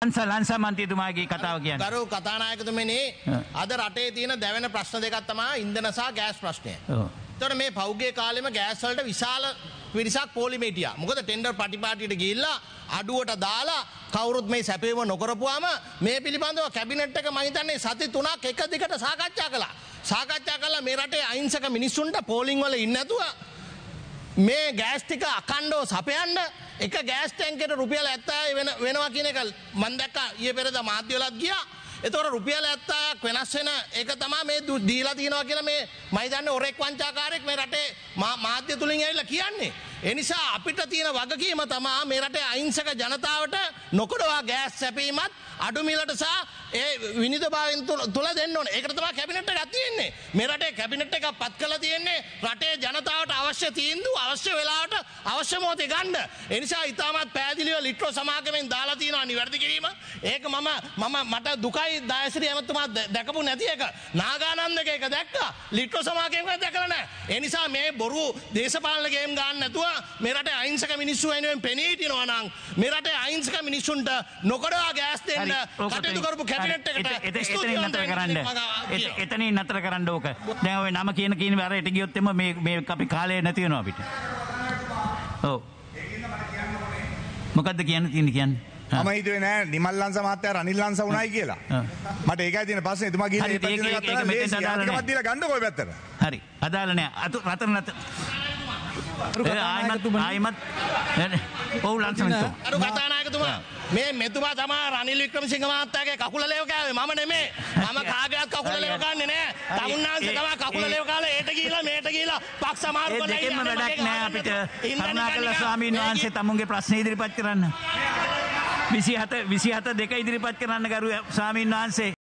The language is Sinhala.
ලංසා මන්ත්‍රීතුමාගේ කතාව කියන්නේ. ගරු කතානායකතුමනි අද රටේ තියෙන දැවෙන ප්‍රශ්න දෙකක් තමයි ඉන්ධන සහ ගෑස් ප්‍රශ්නය. එතකොට මේ පෞද්ගලික කාලෙම ගෑස් වලට විශාල පිරිසක් පොලිමේ හිටියා. මොකද ටෙන්ඩර් පටිපාටියට ගිහිල්ලා අඩුවට දාලා කවුරුත් මේ සැපේම නොකරපුවාම මේ පිළිබඳව කැබිනට් එක මම හිතන්නේ සති 3ක් එක දිගට සාකච්ඡා කළා. සාකච්ඡා කළා මේ රටේ අහිංසක මිනිස්සුන්ට පෝලිං වල ඉන්නේ නැතුව මේ ගෑස් ටික අඛණ්ඩව සපයන්න එක ගෑස් ටැංකියට රුපියල් 70 වෙනවා කියන එක මම දැක්කා ඊයේ පෙරේද මාධ්‍යවලත් ගියා. එතකොට රුපියල් 70ක් වෙනස් වෙන එක තමයි මේ දීලා තියෙනවා කියලා මේ මම හිතන්නේ ඔරෙක් වංචාකාරයෙක් මේ රටේ මාධ්‍ය තුලින් ඇවිල්ලා කියන්නේ. ඒ නිසා අපිට තියෙන වගකීම තමයි මේ රටේ අහිංසක ජනතාවට නොකඩවා ගෑස් සැපීමත් අඩු මිලට සහ ඒ විනිවිදභාවයෙන් තුල දෙන්න ඕනේ. ඒකට තමයි කැබිනට් එකක් තියෙන්නේ. මේ රටේ කැබිනට් එකක් පත් කරලා තියෙන්නේ රටේ ජනතාවට අවශ්‍ය තීන්දුව අවශ්‍ය වෙලාවට අවශ්‍ය මොහොතේ ගන්න. ඒ නිසා ඊටමත් පැහැදිලිව ලිට්‍රෝ සමාගමෙන් දාලා තියෙනවා නිවැරදි කිරීම. ඒක මට දුකයි දායශ්‍රී ඇමතුමා දැකපු නැති එක. නාගානන්දක එක දැක්කා. ලිට්‍රෝ සමාගමක දැකලා නැහැ. ඒ නිසා මේ බොරු දේශපාලන ගේම් ගන්න නැතුව මේ රටේ අහිංසක මිනිස්සු වෙනුවෙන් පෙනී හිටිනවා නම් මේ රටේ අහිංසක මිනිස්සුන්ට නොකඩවා ගෑස් දෙන්න කටයුතු කරපු කැබිනට් එකට එතනින් නතර කරන්න ඕක. දැන් ඔය නම කියන අරයට ගියොත් එම මේ අපි කාලය නැති වෙනවා අපිට. ඔව්. මොකද්ද කියන්නේ? මම හිතුවේ නෑ නිමල් ලංස මහත්තයා රනිල් ලංස උනායි කියලා. මට ඒකයි තියෙන ප්‍රශ්නේ. එතුමා ගිහින් ඒ පැත්තට ගත්තා නම් ලේසි. අනිකවත් දීලා ගන්නකො ඔය පැත්තට. හරි. අදාළ නෑ. රතන ආයිමත් ඔව් ලංසමතුමා. අර කතානායකතුමා මේ මෙතුමා තමයි රනිල් වික්‍රමසිංහ මහත්තයාගේ කකුල ලේව කෑවේ. මම නෙමෙයි. මම කාගේවත් කකුල ලේව කන්නේ නෑ. තමුන්නාන්සේ තමයි කකුල ලේව කාලේ ඒට ගිහිලා මේට ගිහිලා පක්ෂ සමාරු කරලා දෙකෙන්ම වැඩක් නෑ අපිට. කරුණාකරලා ස්වාමීන් වහන්සේ තමුන්ගේ ප්‍රශ්න ඉදිරිපත් කරන්න. 27 2 ඉදිරිපත් කරන්න ගරු ස්වාමීන් වහන්සේ.